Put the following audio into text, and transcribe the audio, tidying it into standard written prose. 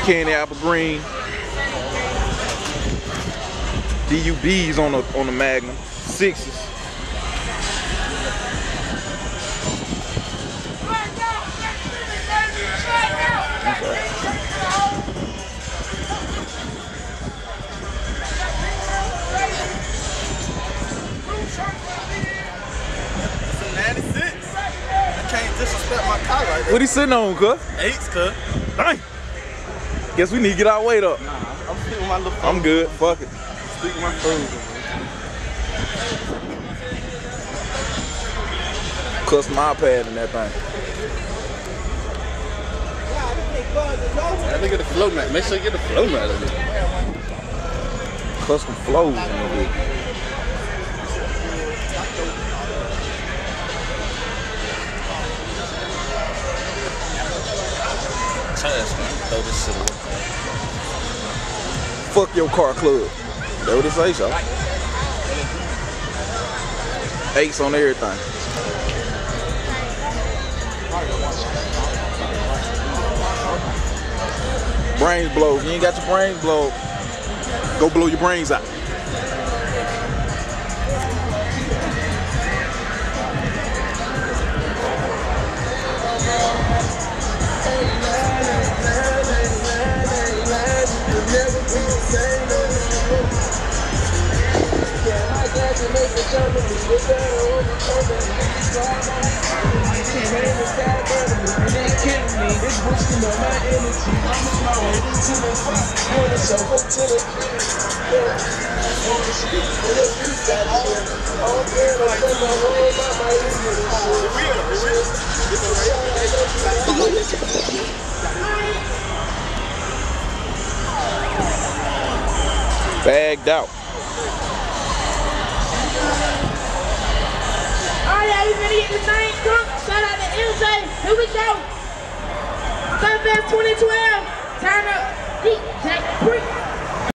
Candy apple green. DUBs on the Magnum. 6s. Disrespect my car like that. What he sitting on, cuz? 8s, cuz. Dang. Guess we need to get our weight up. Nah, I'm speaking my little phone. I'm good. Fuck it. Speaking my phone. Custom iPad in that thing. Look at the flow mat. Make sure you get the flow mat of it. Custom flows in it. Throw this shit away. Fuck your car club. That's what it say, so. 8s on everything. Brains blow. If you ain't got your brains blow, go blow your brains out. Bagged out. Alright, we ready to get the thing drunk. Shout out to MJ. Here we go. Stunt Fest 2012. Turn up. DJ Freak.